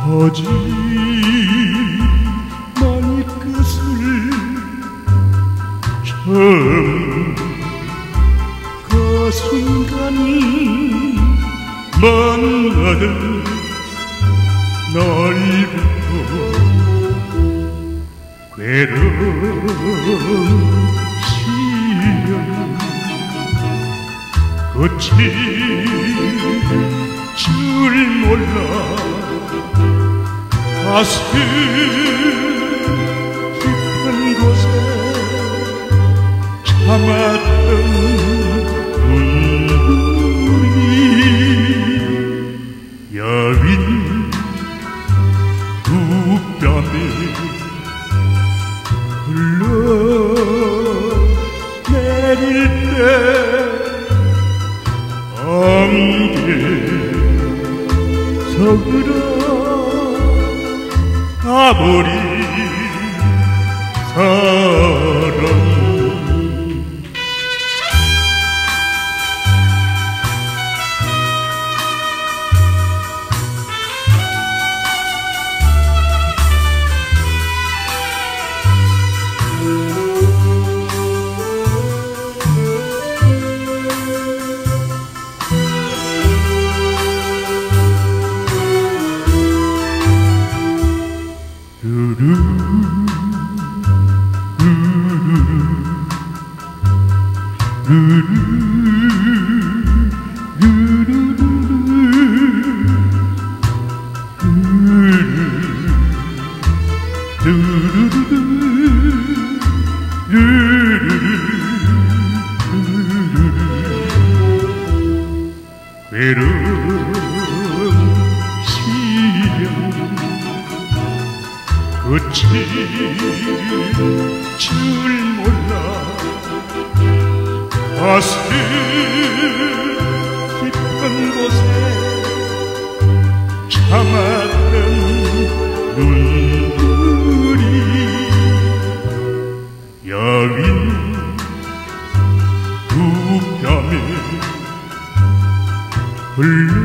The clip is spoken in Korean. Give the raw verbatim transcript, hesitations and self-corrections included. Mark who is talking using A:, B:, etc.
A: 거짓말 끝을 처음 그 순간 만나던 날부터 괴로운 시련 끝일 줄 몰라 가슴 깊은 곳에 참았던 눈물이 여윈 두 뺨에 흘러내릴 때 안개 서그러 가버린 사람 외로운 시련 끝일 줄 몰라 가슴 깊은 곳에 참았던 눈물이 여윈 두 뺨에 흘러